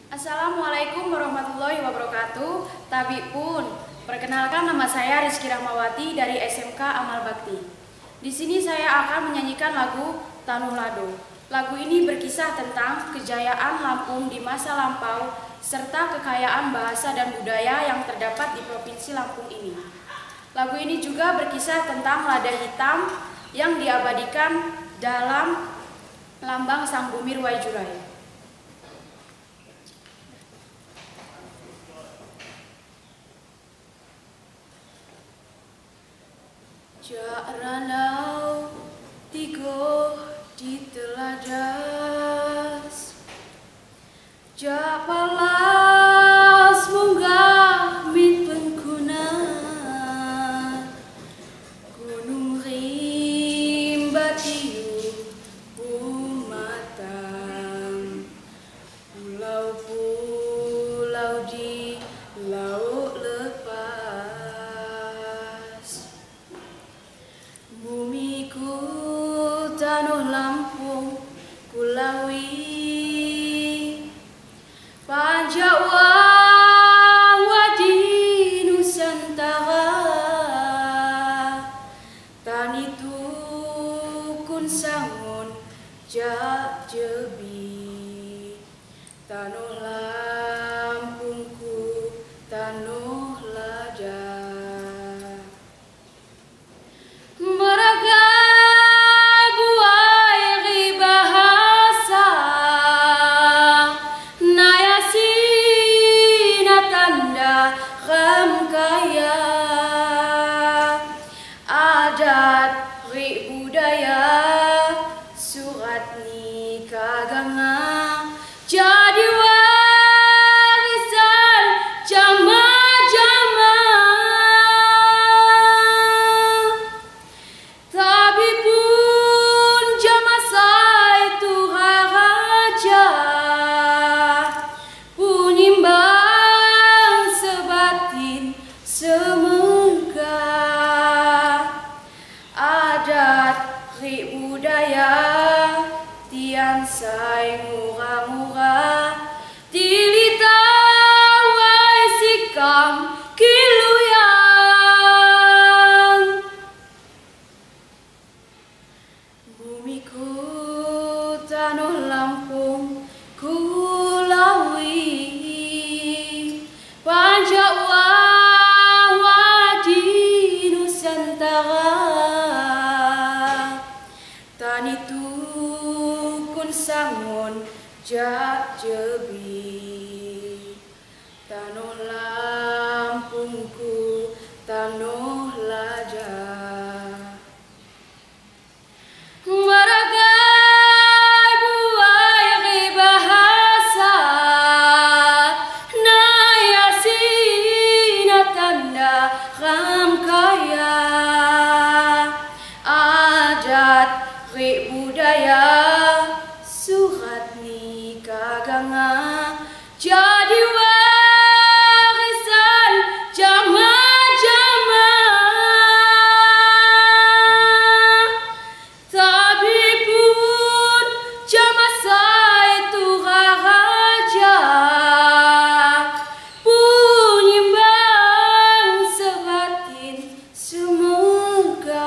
Assalamualaikum warahmatullahi wabarakatuh. Tabi pun, perkenalkan nama saya Rizky Rahmawati dari SMK Amal Bakti. Di sini saya akan menyanyikan lagu Tanuh Lado. Lagu ini berkisah tentang kejayaan Lampung di masa lampau serta kekayaan bahasa dan budaya yang terdapat di Provinsi Lampung ini. Lagu ini juga berkisah tentang lada hitam yang diabadikan dalam lambang Sang Bumi Ruwai Jurai. Jak ranau tigo di teladas, jak palas munggah mit pengkuna, gunung rimba tiup bumatang, pulau-pulau di laut lepas. Bumiku tanuh Lampung kulawi, Panjawa wadi Nusantara, tani tukun sangun jak jebi, tanuh Lampungku tanuh lada. Adat ri budaya surat nikah ganga jadi warisan jama-jama, tapi pun jama itu raja punyimbang sebatin semoga. Adat ri budaya tian sai murah-murah, tilita wai sikam kiluyang. Bumiku tanuh Lampung kulawi, Panjawa wadi Nusantara, tani tukun sangun jak jebi, tanuh Lampungku tanuh lada. Meragai buai ri bahasa, nayasina tanda ram kaya. Adat ri budaya surat nikah ganga jadi warisan jama-jama, tapi pun jama itu raja punyimbang sebatin semoga.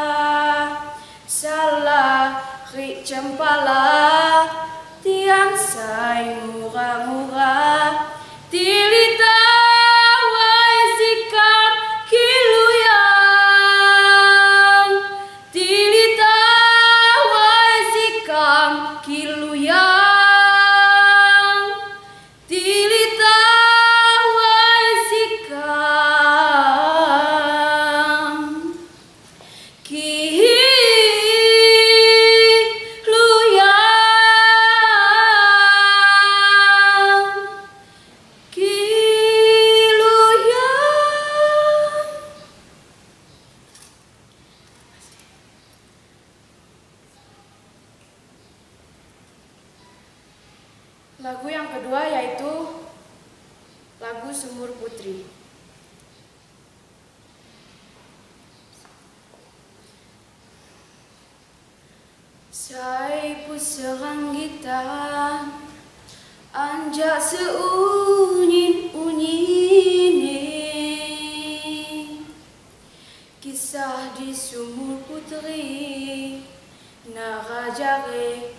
Salah ri cempala tiang sai murah-murah, tilita wai sikap kiluyang, tilita wai sikap kiluyang, tilita wai sikap kiluyang. Lagu yang kedua yaitu lagu Sumur Putri. Sai puserang gitar Anja seunyin-unyine kisah di sumur putri narajare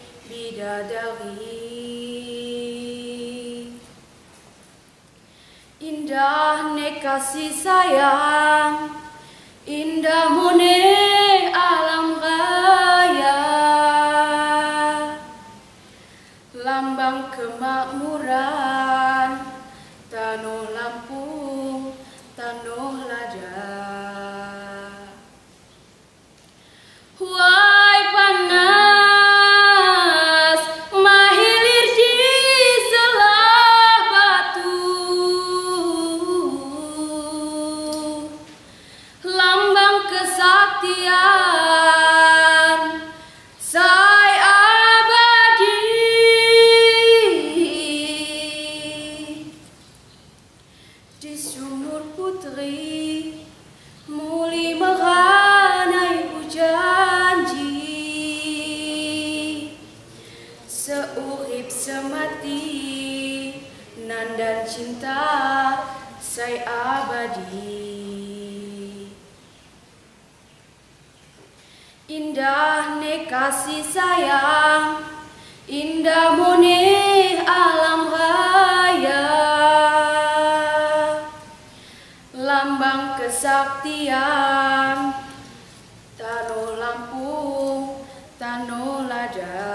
bidadari. Indah ne kasih sayang, indah mone alam raya, lambang kemakmuran tanah Lampung, tanah Lada. Wai panas mahilir di selah batu, lambang kesaktian sai abadi. Di sumur putri muli meranai janji, seurip semati nan dan cinta sai abadi. Indah ne kasih sayang, indah mone alam raya, lambang kesaktian tanah Lampung, tanah Lada.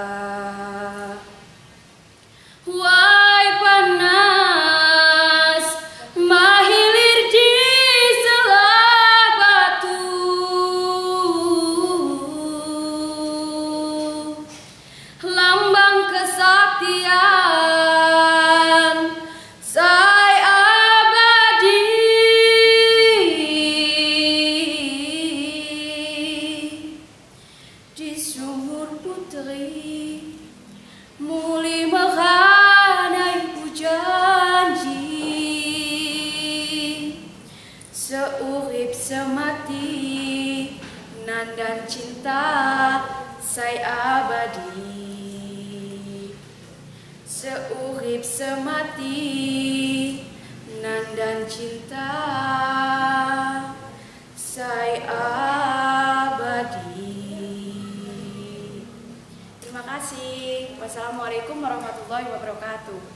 Wai panas mahilir di selah batu, lambang kesaktian sai abadi. Di sumur putri muli meranai janji, seurip semati nan dan cinta sai abadi. Seurip semati nan dan cinta sai abadi. Terima kasih. Wassalamualaikum warahmatullahi wabarakatuh.